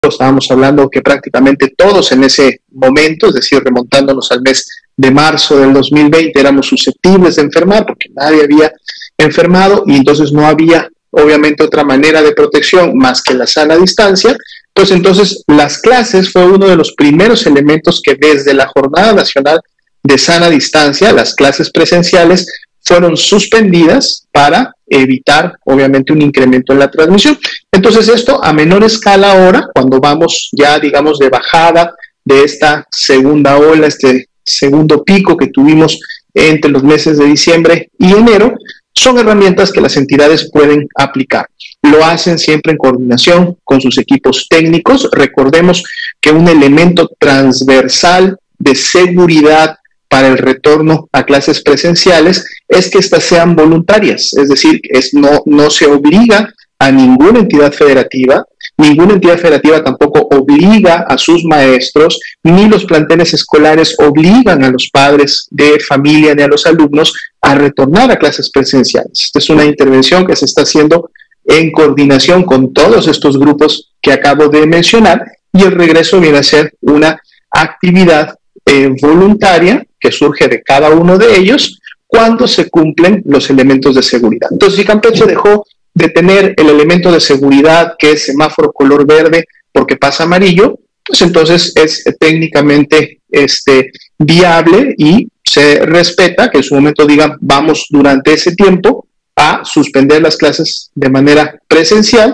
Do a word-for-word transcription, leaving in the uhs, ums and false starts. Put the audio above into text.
estábamos hablando que prácticamente todos en ese momento, es decir, remontándonos al mes de marzo del dos mil veinte, éramos susceptibles de enfermar porque nadie había enfermado y entonces no había obviamente otra manera de protección más que la sana distancia. Pues entonces las clases fue uno de los primeros elementos que desde la Jornada Nacional de Sana Distancia, las clases presenciales fueron suspendidas para evitar obviamente un incremento en la transmisión. Entonces esto a menor escala ahora, cuando vamos ya digamos de bajada de esta segunda ola, este segundo pico que tuvimos entre los meses de diciembre y enero, son herramientas que las entidades pueden aplicar. Lo hacen siempre en coordinación con sus equipos técnicos. Recordemos que un elemento transversal de seguridad para el retorno a clases presenciales es que éstas sean voluntarias, es decir, es, no, no se obliga a ninguna entidad federativa, ninguna entidad federativa tampoco obliga a sus maestros, ni los planteles escolares obligan a los padres de familia ni a los alumnos a retornar a clases presenciales. Esta es una intervención que se está haciendo en coordinación con todos estos grupos que acabo de mencionar y el regreso viene a ser una actividad eh, voluntaria que surge de cada uno de ellos cuando se cumplen los elementos de seguridad. Entonces, si Campeche dejó de tener el elemento de seguridad que es semáforo color verde porque pasa amarillo, pues entonces es técnicamente este, viable y se respeta que en su momento digan vamos durante ese tiempo a suspender las clases de manera presencial